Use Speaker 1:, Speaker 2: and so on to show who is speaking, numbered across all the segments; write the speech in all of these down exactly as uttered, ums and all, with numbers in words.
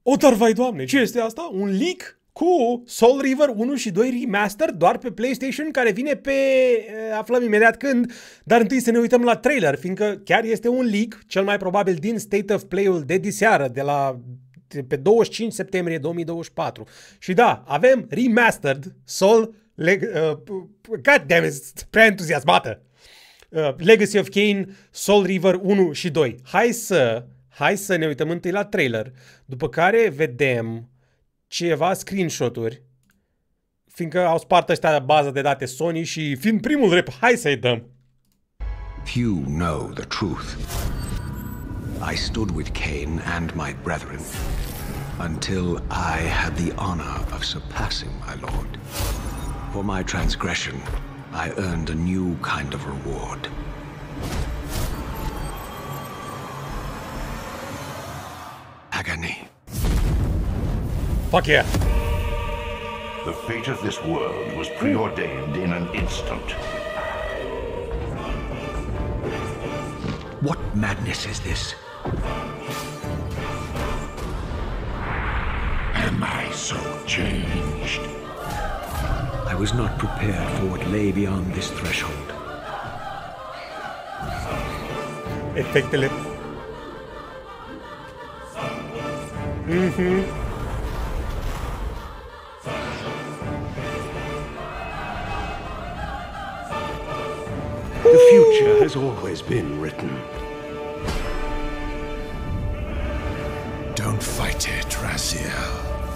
Speaker 1: O, dar vai doamne, ce este asta? Un leak cu Soul River unu și doi Remaster doar pe PlayStation, care vine pe... aflăm imediat când, dar întâi să ne uităm la trailer, fiindcă chiar este un leak, cel mai probabil din State of Play-ul de diseară, de la pe douăzeci și cinci septembrie două mii douăzeci și patru. Și da, avem Remastered Soul... Leg uh, God damn it, prea entuziasmată! Uh, Legacy of Kain, Soul River unu și doi. Hai să... Hai să ne uităm întâi la trailer, după care vedem ceva screenshot-uri, fiindcă au spart ăștia baza de date Sony și fiind primul rep, hai să-i dăm.
Speaker 2: Few know the truth. I stood with Cain and my brethren until I had the honor of surpassing my lord. For my transgression, I earned a new kind of reward. Agony.
Speaker 1: Fuck yeah.
Speaker 3: The fate of this world was preordained in an instant.
Speaker 2: What madness is this?
Speaker 3: Am I so changed?
Speaker 2: I was not prepared for what lay beyond this threshold.
Speaker 1: Efectele. Mhm.
Speaker 4: The future has always been written.
Speaker 5: Don't fight it, Raziel.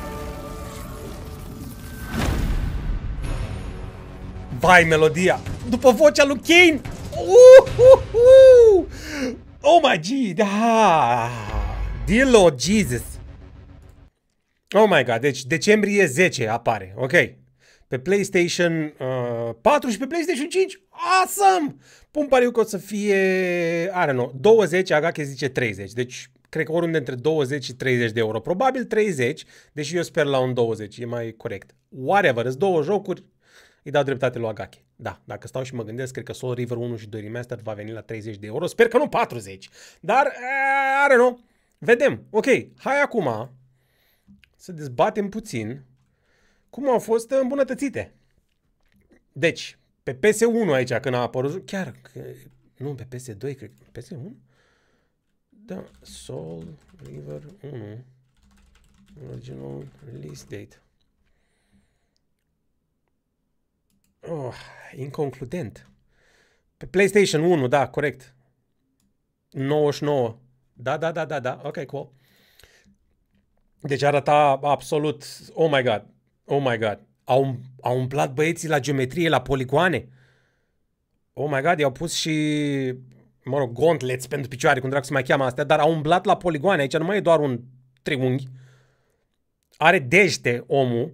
Speaker 1: Vai, melodia! După vocea lui Kain! Uh, uh, uh. Oh my G! Da! Dear Lord Jesus! Oh my God! Deci decembrie zece apare, ok? Pe PlayStation uh, patru și pe PlayStation cinci. Awesome! Pun pariu că o să fie, I don't know, douăzeci, Agake zice treizeci. Deci, cred că oriunde între douăzeci și treizeci de euro. Probabil treizeci, deși eu sper la un douăzeci, e mai corect. Whatever, sunt două jocuri, îi dau dreptate lui Agake. Da, dacă stau și mă gândesc, cred că Soul River unu și doi Remastered va veni la treizeci de euro. Sper că nu patruzeci. Dar, uh, I don't know. Vedem. Ok, hai acum să dezbatem puțin cum au fost îmbunătățite. Deci, pe P S unu aici, când a apărut, chiar, nu, pe P S doi, cred că, P S unu? Da, Soul River unu, original release date. Oh, inconcludent. Pe PlayStation unu, da, corect. nouăzeci și nouă. Da, da, da, da, da, ok, cool. Deci arăta absolut, oh my god, oh my god. Au, au umplat băieții la geometrie, la poligoane. Oh my god, i-au pus și, mă rog, gauntlets pentru picioare, cum dracu se mai cheamă astea, dar au umblat la poligoane. Aici nu mai e doar un triunghi. Are dește omul.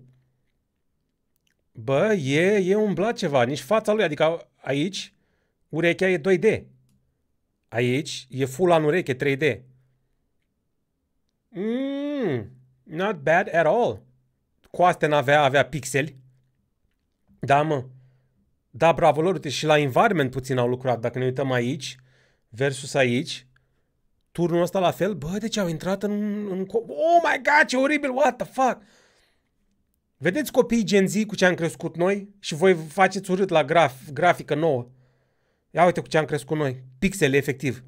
Speaker 1: Bă, e, e umblat ceva, nici fața lui, adică aici urechea e doi D. Aici e full an ureche trei D. Mm, not bad at all. Coaste n-avea, avea pixeli. Da, mă. Da, bravo lor, uite, și la environment puțin au lucrat. Dacă ne uităm aici versus aici, turnul ăsta la fel. Bă, deci au intrat în, în... Oh my god, ce oribil, what the fuck! Vedeți copiii Gen Z cu ce am crescut noi? Și voi faceți urât la graf, grafică nouă. Ia uite cu ce am crescut noi. Pixele, efectiv.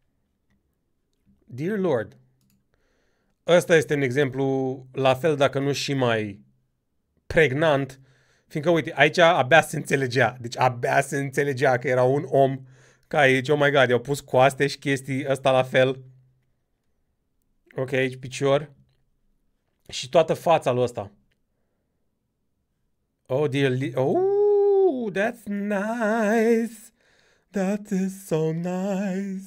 Speaker 1: Dear Lord. Ăsta este un exemplu la fel, dacă nu și mai pregnant. Fiindcă, uite, aici abia se înțelegea. Deci abia se înțelegea că era un om ca aici. Oh my god, i-au pus coaste și chestii. Ăsta la fel. Ok, aici picior. Și toată fața lui ăsta. Oh, dear. Oh, that's nice. That is so nice.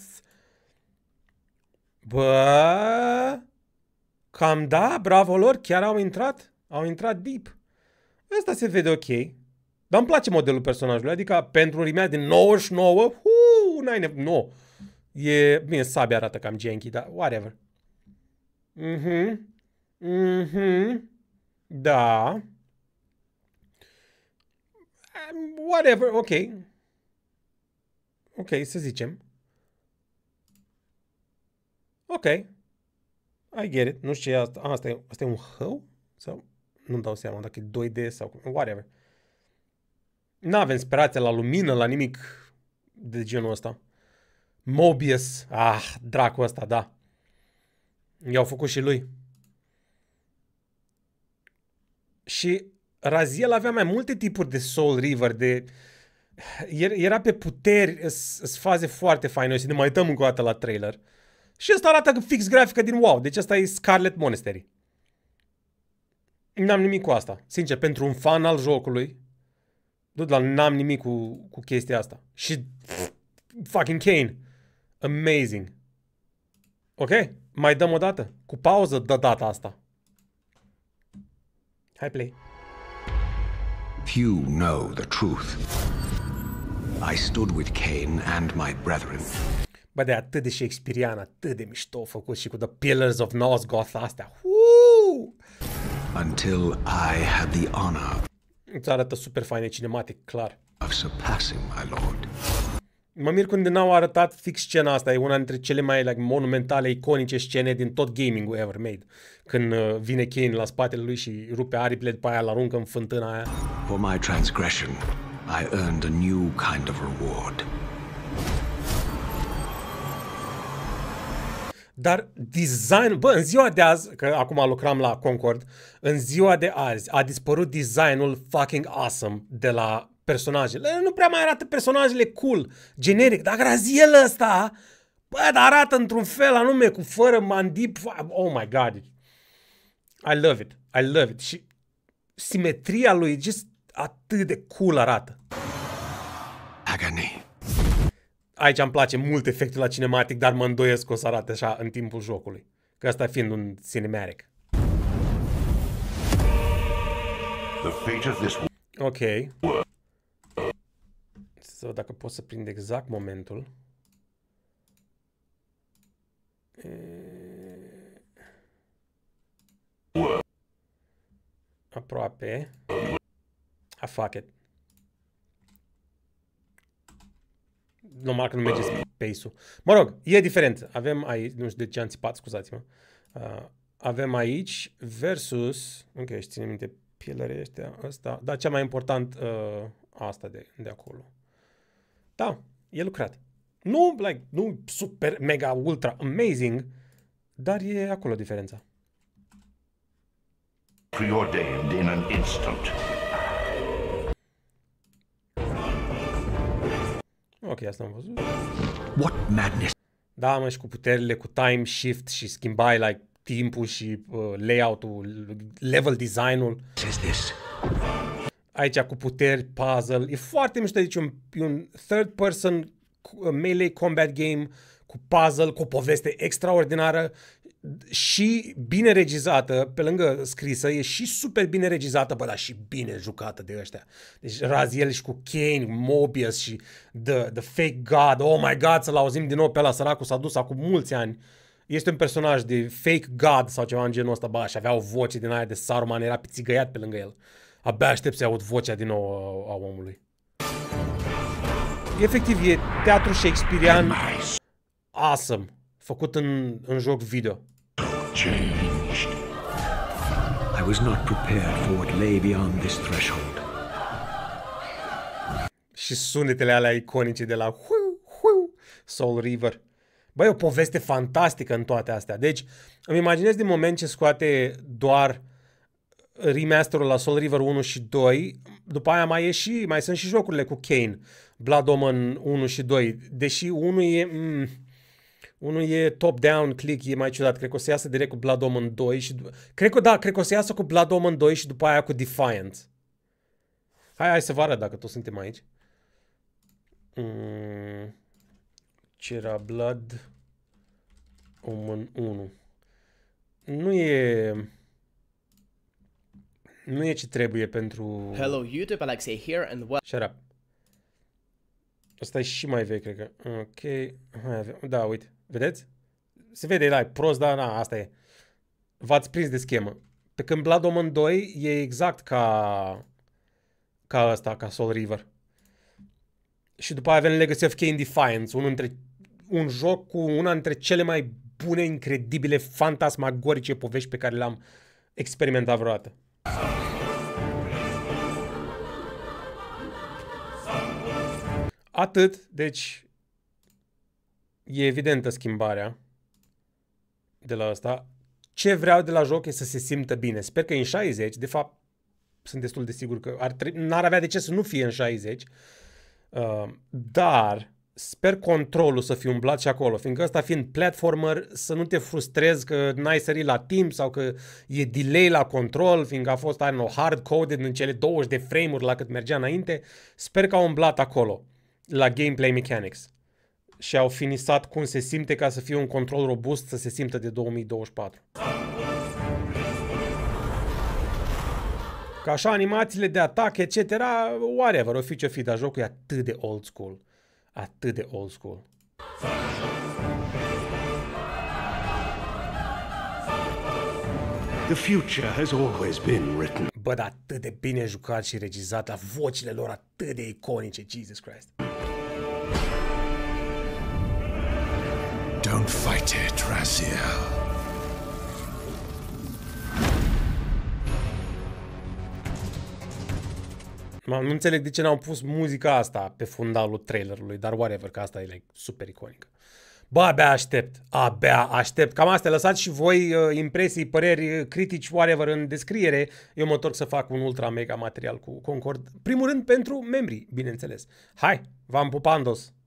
Speaker 1: Bă, cam da, bravo lor, chiar au intrat. Au intrat deep. Asta se vede ok. Dar îmi place modelul personajului. Adică pentru un remake din nouăzeci și nouă, huu, n-ai nevoie. Nu. E, bine, sabia arată cam janky, dar whatever. Mhm. Mhm. Da. Whatever, ok. Ok, să zicem. Ok. I get it. Nu știu ce e asta. A, asta e, asta e un hău? Sau nu-mi dau seama dacă e doi D sau whatever. N-avem sperația la lumină, la nimic de genul ăsta. Mobius. Ah, dracul ăsta, da. I-au făcut și lui. Și Raziel avea mai multe tipuri de Soul River, de... Era pe puteri, sunt faze foarte faine. Să ne mai uităm încă o dată la trailer. Și ăsta arată fix grafică din WoW. Deci ăsta e Scarlet Monastery. N-am nimic cu asta. Sincer, pentru un fan al jocului, n-am nimic cu, cu chestia asta. Și pff, fucking Kane. Amazing. Ok? Mai dăm o dată. Cu pauză de data asta. Hai play.
Speaker 2: Few know the truth. I stood with Cain and my brethren.
Speaker 1: Bă, de atât de Shakespearean, atât de mișto făcut și cu The Pillars of Nosgoth astea. Woo!
Speaker 2: Until I had the honor
Speaker 1: Îți arătă super faine cinematic, clar.
Speaker 2: of surpassing my lord.
Speaker 1: Mă mir când n-au arătat fix scena asta. E una dintre cele mai like, monumentale, iconice scene din tot gaming-ul ever made. Când uh, vine Cain la spatele lui și rupe aripile, după aia l-aruncă în fântâna aia.
Speaker 2: For my transgression, I earned a new kind of reward.
Speaker 1: Dar design, bă, în ziua de azi, că acum lucram la Concord, în ziua de azi a dispărut designul fucking awesome de la personajele. Nu prea mai arată personajele cool, generic, dar Raziel ăsta, bă, dar arată într-un fel anume, cu fără mandip, oh my god. I love it, I love it. Și simetria lui, just atât de cool arată.
Speaker 2: Agony.
Speaker 1: Aici îmi place mult efectul la cinematic, dar mă îndoiesc că o să arate așa în timpul jocului. Că asta fiind un cinematic.
Speaker 3: The fate of this
Speaker 1: Ok. Să văd dacă pot să prind exact momentul. E... Aproape. A, fuck it. Normal că nu merge space-ul. Mă rog, e diferent. Avem aici, nu știu de ce am țipat, scuzați-mă. Uh, avem aici versus, ok, și ține minte pielele ăștia, ăsta, dar cea mai important, uh, asta de, de acolo. Da, e lucrat. Nu, like, nu super, mega, ultra, amazing, dar e acolo diferența.
Speaker 3: preordained in an instant.
Speaker 1: Ok, asta am văzut.
Speaker 2: What madness
Speaker 1: Da, mă, și cu puterile, cu time shift și schimbai like, timpul și uh, layout-ul, level design-ul.
Speaker 2: is this?
Speaker 1: Aici cu puteri, puzzle. E foarte mișto, deci un, un third person melee combat game cu puzzle, cu o poveste extraordinară și bine regizată, pe lângă scrisă, e și super bine regizată, bă, dar și bine jucată de ăștia. Deci Raziel și cu Cain, Mobius și the, the Fake God, oh my God, să-l auzim din nou pe ăla, săracul s-a dus acum mulți ani. Este un personaj de Fake God sau ceva în genul ăsta, bă, și avea o voce din aia de Saruman, era pițigăiat pe lângă el. Abia aștept să aud vocea din nou a, a omului. Efectiv, e teatru shakespearian awesome, făcut în, în joc video.
Speaker 2: Changed. I was not prepared for what lay beyond this threshold.
Speaker 1: Și sunetele alea iconice de la hu, hu, Soul River. Băi, o poveste fantastică în toate astea. Deci, îmi imaginez din moment ce scoate doar remasterul la Soul River unu și doi, după aia mai, e și, mai sunt și jocurile cu Cain, Blood Omen unu și doi, deși unul e... Mm, unul e top-down click, e mai ciudat, cred că o să iasă direct cu Blood Omen doi și... Cred că da, cred că o să iasă cu Blood Omen doi și după aia cu Defiance. Hai, hai să vă arăt dacă toți suntem aici. Mm, ce era Blood Omen unu? Nu e... Nu e ce trebuie pentru...
Speaker 6: Hello YouTube, Alexei here and what?
Speaker 1: Shut up. Asta e și mai vechi, cred că. Ok. Hai, avem... Da, uite. Vedeți? Se vede, da, e prost, dar na, asta e. V-ați prins de schemă. Pe când Blood Omen doi e exact ca... Ca ăsta, ca Soul River. Și după aia avem Legacy of Kain Defiance, unul între... un joc cu una dintre cele mai bune, incredibile, fantasmagorice povești pe care le-am experimentat vreodată. Atât, deci e evidentă schimbarea de la asta. Ce vreau de la joc e să se simtă bine. Sper că e în șaizeci, de fapt sunt destul de sigur că ar n-ar avea de ce să nu fie în șaizeci, uh, dar sper controlul să fie umblat și acolo, fiindcă ăsta fiind platformer, să nu te frustrezi că n-ai sărit la timp sau că e delay la control, fiindcă a fost know, hard-coded în cele douăzeci de frame-uri la cât mergea înainte. Sper că au umblat acolo, la gameplay mechanics. Și au finisat cum se simte ca să fie un control robust, să se simtă de două mii douăzeci și patru. Ca așa animațiile de atac, et cetera, whatever, o fi ce-o fi, dar jocul e atât de old school. Atât de old school.
Speaker 4: The future has always been written.
Speaker 1: Bă, dar atât de bine jucat și regizat, la vocile lor atât de iconice, Jesus Christ.
Speaker 5: Don't fight it, Raziel.
Speaker 1: Nu înțeleg de ce n-au pus muzica asta pe fundalul trailerului, dar whatever, că asta e like, super iconică. Bă, abia aștept, abia aștept. Cam astea, lăsați și voi uh, impresii, păreri, critici, whatever în descriere. Eu mă întorc să fac un ultra mega material cu Concord. Primul rând pentru membrii, bineînțeles. Hai, v-am pupandos!